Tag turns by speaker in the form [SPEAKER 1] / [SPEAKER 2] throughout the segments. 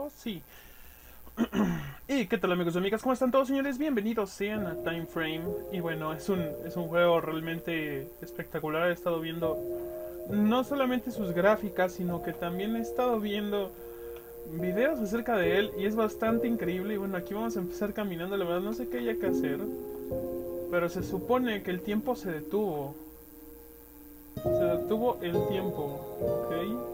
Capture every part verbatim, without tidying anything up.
[SPEAKER 1] Oh, sí. ¿Y qué tal, amigos y amigas? ¿Cómo están todos, señores? Bienvenidos sean a Time Frame. Y bueno, es un, es un juego realmente espectacular. He estado viendo no solamente sus gráficas, sino que también he estado viendo videos acerca de él y es bastante increíble. Y bueno, aquí vamos a empezar caminando. La verdad no sé qué haya que hacer, pero se supone que el tiempo se detuvo. Se detuvo el tiempo, ¿ok?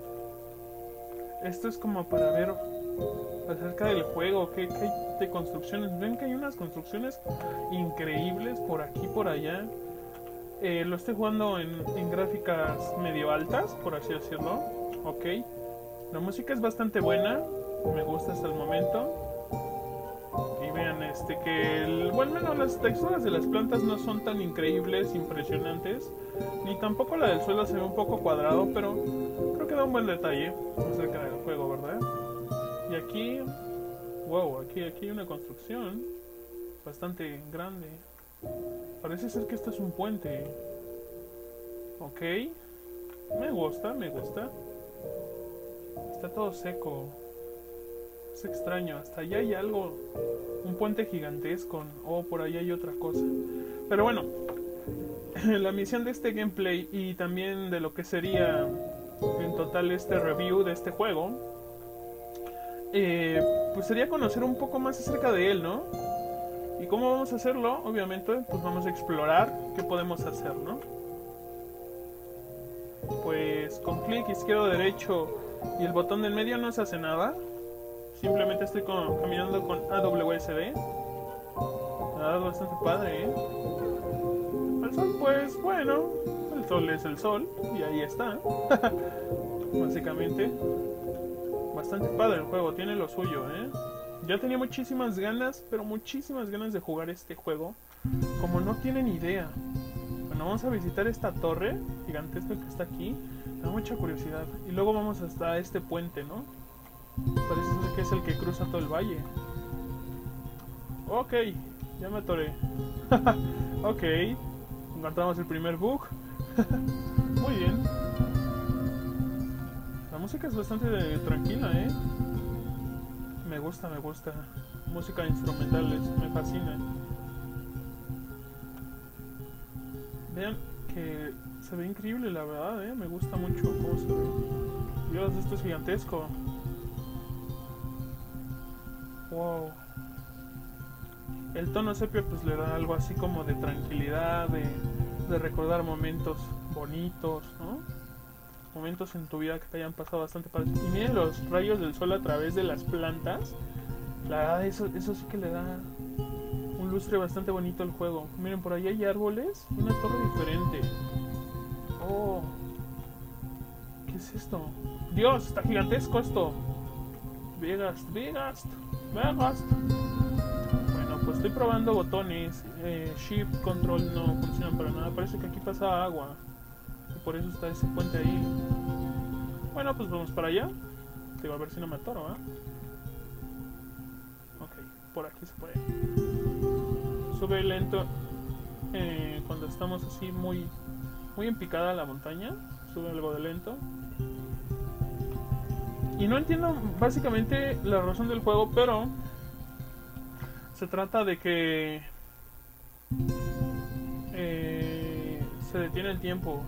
[SPEAKER 1] Esto es como para ver acerca del juego, qué, qué hay de construcciones. Ven que hay unas construcciones increíbles por aquí y por allá. Eh, lo estoy jugando en, en gráficas medio altas, por así decirlo. Ok. La música es bastante buena, me gusta hasta el momento. Y vean este que el, bueno, bueno, las texturas de las plantas no son tan increíbles, impresionantes, ni tampoco la del suelo se ve un poco cuadrado, pero creo que da un buen detalle acerca del juego, ¿verdad? Y aquí, wow, aquí, aquí hay una construcción bastante grande. Parece ser que esto es un puente. Ok, me gusta, me gusta. Está todo seco. Es extraño, hasta allá hay algo, un puente gigantesco. Oh, por ahí hay otra cosa. Pero bueno, la misión de este gameplay y también de lo que sería en total este review de este juego, eh, pues sería conocer un poco más acerca de él, ¿no? ¿Y cómo vamos a hacerlo? Obviamente, pues vamos a explorar qué podemos hacer, ¿no? Pues con clic izquierdo derecho y el botón del medio no se hace nada. Simplemente estoy con, caminando con A W S D. Ah, bastante padre, ¿eh? El sol, pues bueno, el sol es el sol y ahí está. Básicamente, bastante padre el juego, tiene lo suyo, ¿eh? Ya tenía muchísimas ganas, pero muchísimas ganas de jugar este juego. Como no tienen idea. Bueno, vamos a visitar esta torre gigantesca que está aquí. Me da mucha curiosidad. Y luego vamos hasta este puente, ¿no? Parece ser que es el que cruza todo el valle. Ok, ya me atoré. Ok, encontramos el primer bug. Muy bien. La música es bastante tranquila, ¿eh? Me gusta, me gusta. Música instrumental, me fascina. Vean que se ve increíble, la verdad, ¿eh? Me gusta mucho cómo se ve. Dios, esto es gigantesco. Wow. El tono sepia pues le da algo así como de tranquilidad, de, de recordar momentos bonitos, ¿no? Momentos en tu vida que te hayan pasado bastante padres. Y miren los rayos del sol a través de las plantas. La verdad, eso, eso sí que le da un lustre bastante bonito al juego. Miren, por ahí hay árboles, una torre diferente. Oh, ¿qué es esto? Dios, está gigantesco esto. Vegas, Vegas, Vegas. Bueno, pues estoy probando botones. eh, Shift, Control no funcionan para nada. Parece que aquí pasa agua y por eso está ese puente ahí. Bueno, pues vamos para allá. Digo, a ver si no me atoro, ¿eh? Ok, por aquí se puede. Sube lento eh, cuando estamos así muy, muy en picada la montaña. Sube algo de lento. Y no entiendo básicamente la razón del juego, pero se trata de que eh, se detiene el tiempo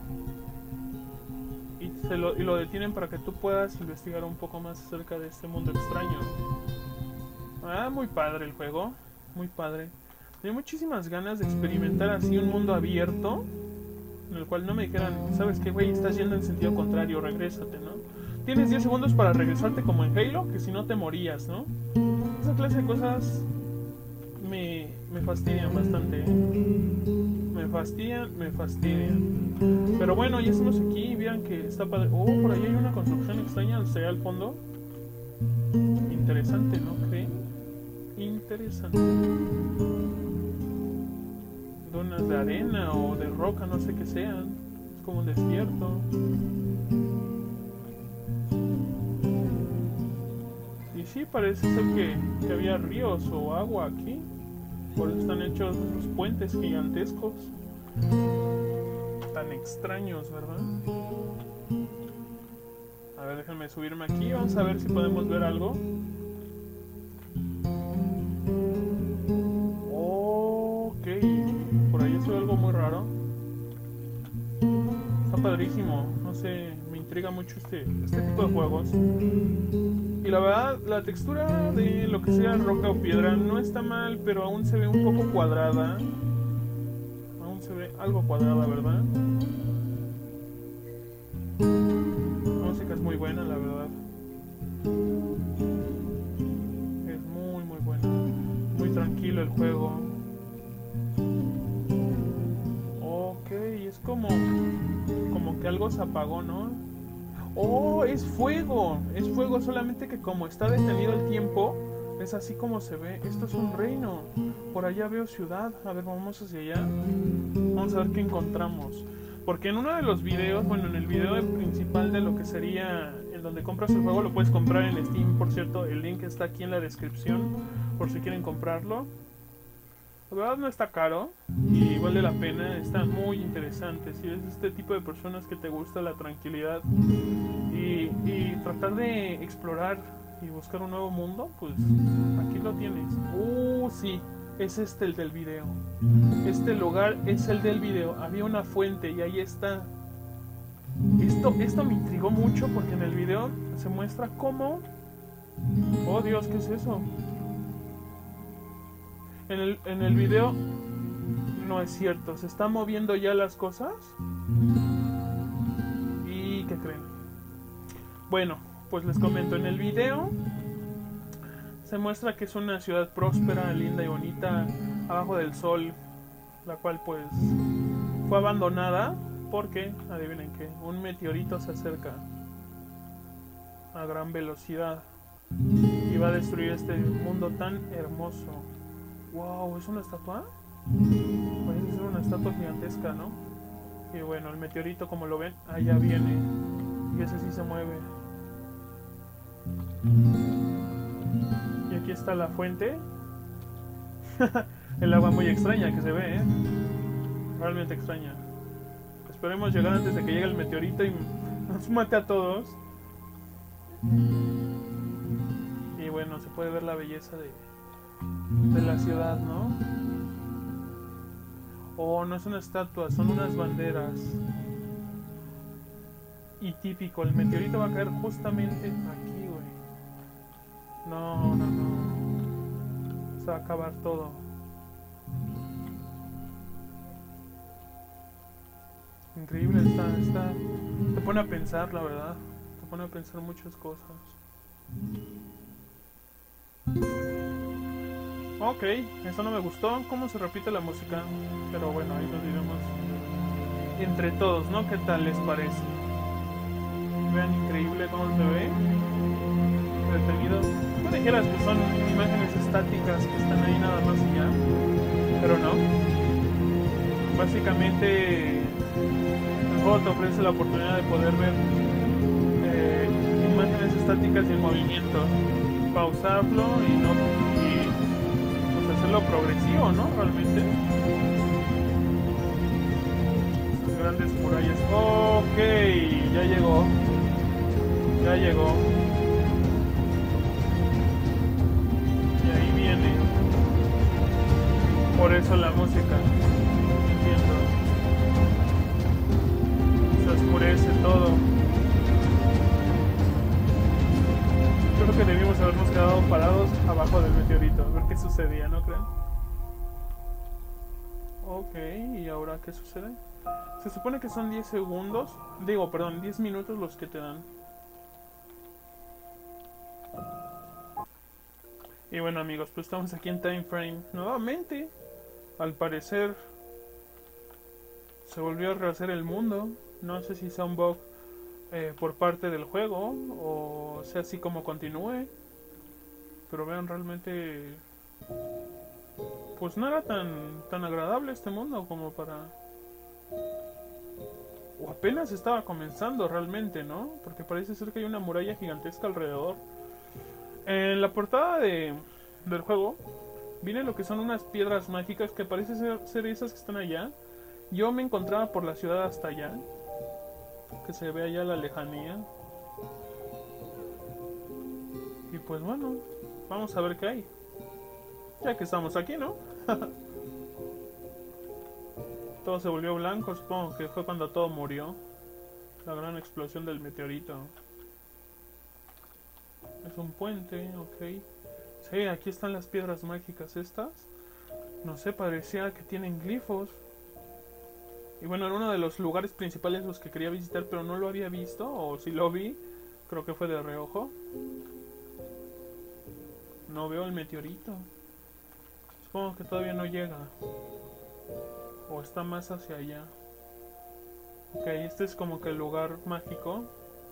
[SPEAKER 1] y, se lo, y lo detienen para que tú puedas investigar un poco más acerca de este mundo extraño. Ah, muy padre el juego, muy padre. Tenía muchísimas ganas de experimentar así un mundo abierto en el cual no me dijeran, ¿sabes qué, güey? Estás yendo en sentido contrario, regrésate, ¿no? Tienes diez segundos para regresarte como en Halo, que si no te morías, ¿no? Esa clase de cosas me, me fastidian bastante. Me fastidian, me fastidian. Pero bueno, ya estamos aquí. Vean que está padre. Oh, por ahí hay una construcción extraña al fondo. Interesante, ¿no creen? Interesante. Dunas de arena o de roca, no sé qué sean. Es como un desierto. Y sí, parece ser que, que había ríos o agua aquí. Por eso están hechos los puentes gigantescos. Tan extraños, ¿verdad? A ver, déjenme subirme aquí. Vamos a ver si podemos ver algo. Ok, por ahí se ve algo muy raro. Está padrísimo. No sé, me intriga mucho este, este tipo de juegos. Y la verdad, la textura de lo que sea roca o piedra no está mal, pero aún se ve un poco cuadrada. Aún se ve algo cuadrada, ¿verdad? La música es muy buena, la verdad. Es muy, muy buena. Muy tranquilo el juego. Ok, es como... Como que algo se apagó, ¿no? ¡Oh! Es fuego. Es fuego, solamente que como está detenido el tiempo, es así como se ve. Esto es un reino. Por allá veo ciudad. A ver, vamos hacia allá. Vamos a ver qué encontramos. Porque en uno de los videos, bueno, en el video principal de lo que sería en donde compras el juego, lo puedes comprar en Steam, por cierto, el link está aquí en la descripción, por si quieren comprarlo. La verdad no está caro y vale la pena, está muy interesante. Si eres este tipo de personas que te gusta la tranquilidad y, y tratar de explorar y buscar un nuevo mundo, pues aquí lo tienes. Uh, sí, es este el del video. Este lugar es el del video. Había una fuente y ahí está. Esto, esto me intrigó mucho porque en el video se muestra cómo... Oh Dios, ¿qué es eso? En el, en el video no es cierto, se están moviendo ya las cosas. ¿Y qué creen? Bueno, pues les comento, en el video se muestra que es una ciudad próspera, linda y bonita, abajo del sol, la cual pues fue abandonada porque, adivinen qué, un meteorito se acerca a gran velocidad y va a destruir este mundo tan hermoso. Wow, ¿es una estatua? Parece ser una estatua gigantesca, ¿no? Y bueno, el meteorito, como lo ven, allá viene. Y ese sí se mueve. Y aquí está la fuente. El agua muy extraña que se ve, ¿eh? Realmente extraña. Esperemos llegar antes de que llegue el meteorito y nos mate a todos. Y bueno, se puede ver la belleza de... de la ciudad, ¿no? Oh, no es una estatua, son unas banderas. Y típico, el meteorito va a caer justamente aquí, güey. No, no, no. Se va a acabar todo. Increíble, está, está... Te pone a pensar, la verdad. Te pone a pensar muchas cosas. Ok, eso no me gustó, cómo se repite la música, pero bueno, ahí nos diremos entre todos, ¿no? ¿Qué tal les parece? Vean, increíble cómo se ve, detenido. Tú dijeras que son imágenes estáticas que están ahí nada más y ya, pero no. Básicamente, el juego te ofrece la oportunidad de poder ver eh, imágenes estáticas y en movimiento, pausarlo y no... hacerlo progresivo, ¿no? Realmente. Estas grandes murallas. Ok, ya llegó. Ya llegó. Y ahí viene. Por eso la música. Entiendo. Se oscurece todo. Creo que debimos habernos quedado parados abajo del meteorito, a ver qué sucedía, ¿no creen? Ok, ¿y ahora qué sucede? Se supone que son diez segundos, digo, perdón, diez minutos los que te dan. Y bueno amigos, pues estamos aquí en Time Frame nuevamente. Al parecer se volvió a rehacer el mundo. No sé si sea un bug eh, por parte del juego o sea así como continúe. Pero vean, realmente pues no era tan, tan agradable este mundo como para... O apenas estaba comenzando realmente, ¿no? Porque parece ser que hay una muralla gigantesca alrededor. En la portada de, del juego viene lo que son unas piedras mágicas que parece ser, ser esas que están allá. Yo me encontraba por la ciudad hasta allá, que se ve allá a la lejanía. pues bueno, vamos a ver qué hay. Ya que estamos aquí, ¿no? Todo se volvió blanco, supongo que fue cuando todo murió. La gran explosión del meteorito. Es un puente, ok. Sí, aquí están las piedras mágicas estas. No sé, parecía que tienen glifos. Y bueno, era uno de los lugares principales los que quería visitar, pero no lo había visto. O si lo vi, creo que fue de reojo. No veo el meteorito. Supongo que todavía no llega. O está más hacia allá. Ok, este es como que el lugar mágico.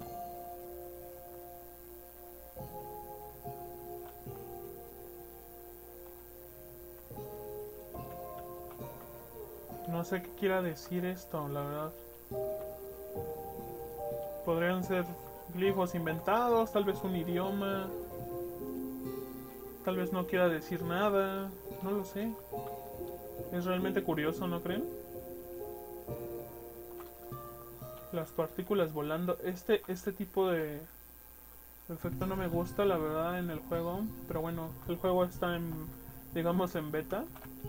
[SPEAKER 1] No sé qué quiera decir esto, la verdad. Podrían ser glifos inventados, tal vez un idioma. Tal vez no quiera decir nada. No lo sé. Es realmente curioso, ¿no creen? Las partículas volando. Este, este tipo de efecto no me gusta, la verdad, en el juego. Pero bueno, el juego está en, digamos, en beta.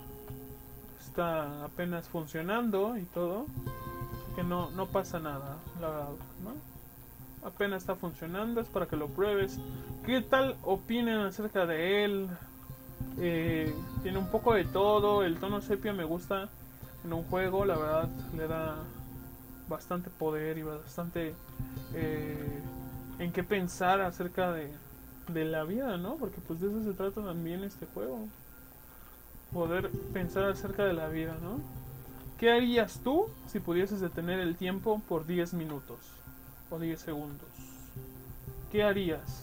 [SPEAKER 1] Está apenas funcionando y todo. Así que no, no pasa nada, la verdad, ¿no? Apenas está funcionando, es para que lo pruebes. ¿Qué tal opinan acerca de él? Eh, tiene un poco de todo. El tono sepia me gusta en un juego, la verdad, le da bastante poder y bastante eh, en qué pensar acerca de, de la vida, ¿no? Porque pues de eso se trata también este juego. Poder pensar acerca de la vida, ¿no? ¿Qué harías tú si pudieses detener el tiempo por diez minutos o diez segundos? ¿Qué harías?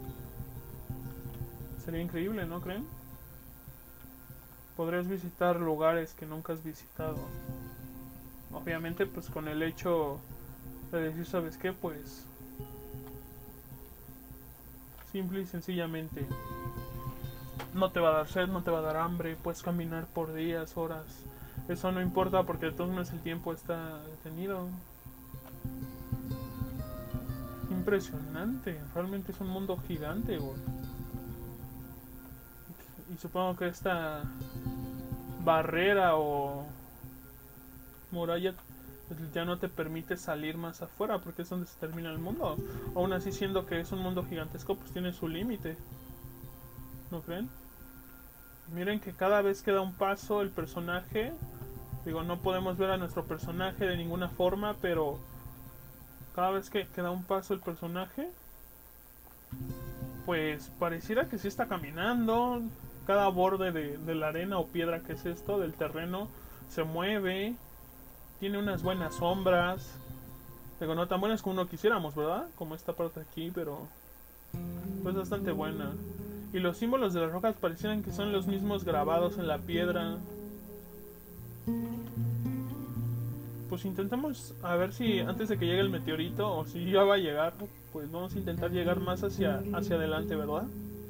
[SPEAKER 1] Sería increíble, ¿no creen? Podrías visitar lugares que nunca has visitado. Obviamente, pues con el hecho de decir, ¿sabes qué? Pues simple y sencillamente no te va a dar sed, no te va a dar hambre, puedes caminar por días, horas. Eso no importa porque de todos modos el tiempo está detenido. Impresionante, realmente es un mundo gigante, güey. Y supongo que esta barrera o muralla ya no te permite salir más afuera porque es donde se termina el mundo. Aún así, siendo que es un mundo gigantesco, pues tiene su límite. ¿No creen? Miren que cada vez que da un paso el personaje, digo, no podemos ver a nuestro personaje de ninguna forma, pero cada vez que, que da un paso el personaje, pues pareciera que sí está caminando. Cada borde de, de la arena o piedra que es esto, del terreno, se mueve. Tiene unas buenas sombras. Digo, no tan buenas como uno quisiéramos, ¿verdad? Como esta parte aquí, pero pues bastante buena. Y los símbolos de las rocas parecieran que son los mismos grabados en la piedra. Pues intentamos a ver si antes de que llegue el meteorito, o si ya va a llegar, pues vamos a intentar llegar más hacia, hacia adelante, ¿verdad?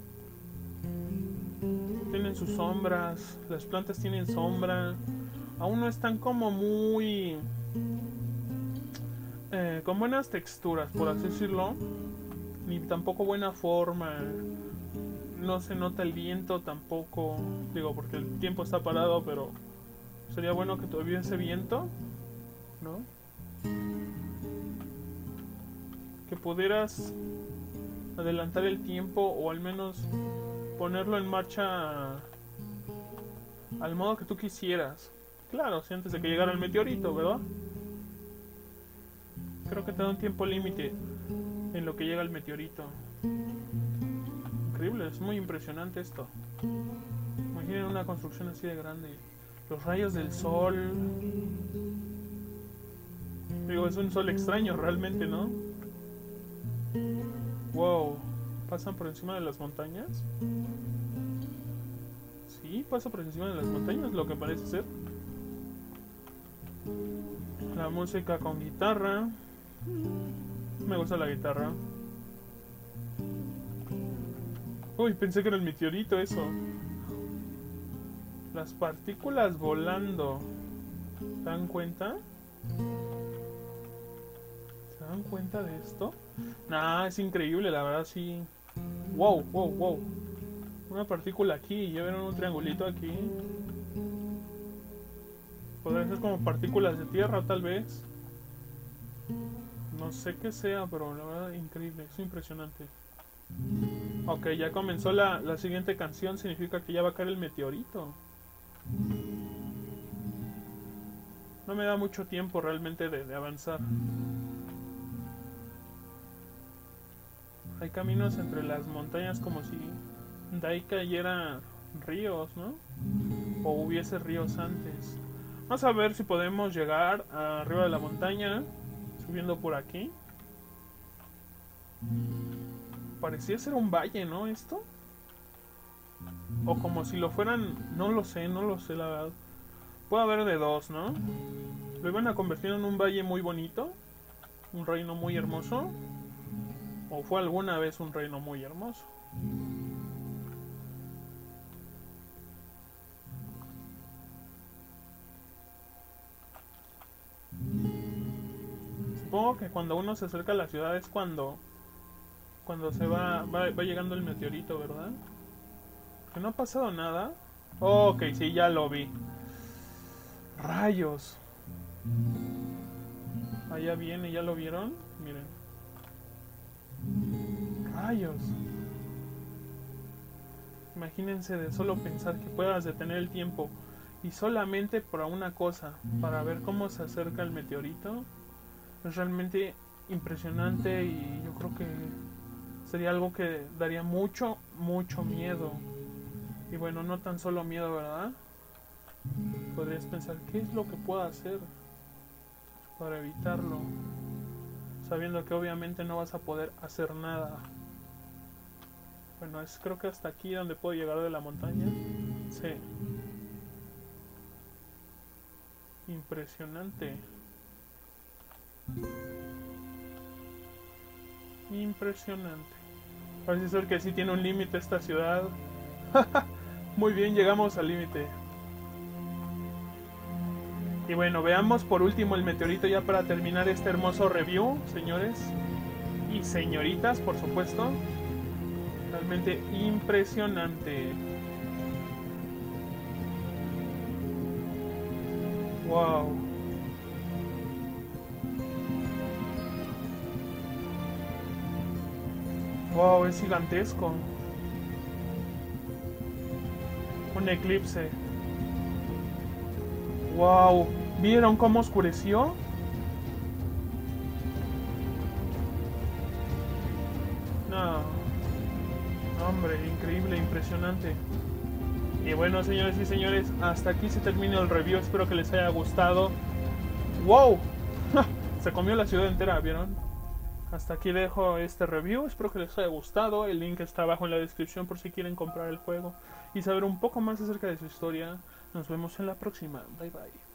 [SPEAKER 1] Tienen sus sombras, las plantas tienen sombra. Aún no están como muy... Eh, con buenas texturas, por así decirlo. Ni tampoco buena forma. No se nota el viento tampoco. Digo, porque el tiempo está parado, pero sería bueno que tuviese viento, ¿no? Que pudieras adelantar el tiempo o al menos ponerlo en marcha al modo que tú quisieras. Claro, si antes de que llegara el meteorito, ¿verdad? Creo que te da un tiempo límite en lo que llega el meteorito. Increíble, es muy impresionante esto. Imaginen una construcción así de grande. Los rayos del sol. Digo, es un sol extraño realmente, ¿no? Wow. ¿Pasan por encima de las montañas? Sí, pasa por encima de las montañas, lo que parece ser. La música con guitarra. Me gusta la guitarra. Uy, pensé que era el meteorito eso. Las partículas volando. ¿Se dan cuenta? ¿Se dan cuenta de esto? Nah, es increíble, la verdad sí. Wow, wow, wow. Una partícula aquí. Ya vieron un triangulito aquí. Podría ser como partículas de tierra, tal vez. No sé qué sea, pero la verdad increíble. Es impresionante. Ok, ya comenzó la, la siguiente canción. Significa que ya va a caer el meteorito. No me da mucho tiempo realmente de, de avanzar. Hay caminos entre las montañas como si de ahí cayera ríos, ¿no? O hubiese ríos antes. Vamos a ver si podemos llegar arriba de la montaña, subiendo por aquí. Parecía ser un valle, ¿no? Esto. O como si lo fueran, no lo sé, no lo sé la verdad. Puede haber de dos, ¿no? Lo iban a convertir en un valle muy bonito, un reino muy hermoso. O fue alguna vez un reino muy hermoso. Supongo que cuando uno se acerca a la ciudad es cuando cuando se va, va, va llegando el meteorito, ¿verdad? Que no ha pasado nada. Oh, ok, sí, ya lo vi. Rayos. Allá viene, ¿ya lo vieron? Miren. Rayos. Imagínense de solo pensar que puedas detener el tiempo y solamente por una cosa, para ver cómo se acerca el meteorito. Es realmente impresionante y yo creo que sería algo que daría mucho, mucho miedo. Y bueno, no tan solo miedo, ¿verdad? Podrías pensar, ¿qué es lo que puedo hacer para evitarlo? Sabiendo que obviamente no vas a poder hacer nada. Bueno, es creo que hasta aquí donde puedo llegar de la montaña. Sí. Impresionante. Impresionante. Parece ser que sí tiene un límite esta ciudad. Muy bien, llegamos al límite. Y bueno, veamos por último el meteorito ya para terminar este hermoso review, señores y señoritas, por supuesto. Realmente impresionante. Wow. Wow, es gigantesco. Un eclipse. Wow. ¿Vieron cómo oscureció? No. Hombre, increíble, impresionante. Y bueno, señores y señores, hasta aquí se termina el review. Espero que les haya gustado. ¡Wow! Se comió la ciudad entera, ¿vieron? Hasta aquí dejo este review. Espero que les haya gustado. El link está abajo en la descripción por si quieren comprar el juego y saber un poco más acerca de su historia. Nos vemos en la próxima. Bye bye.